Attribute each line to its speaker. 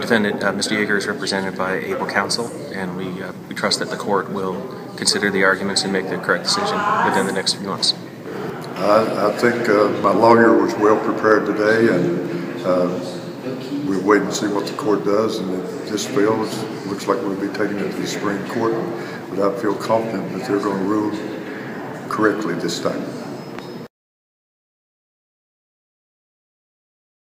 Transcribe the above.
Speaker 1: Mr. Yeager is represented by able counsel, and we trust that the court will consider the arguments and make the correct decision within the next few months.
Speaker 2: I think my lawyer was well prepared today, and we'll wait and see what the court does. And if this fails, it looks like we'll be taking it to the Supreme Court. But I feel confident that they're going to rule correctly this time.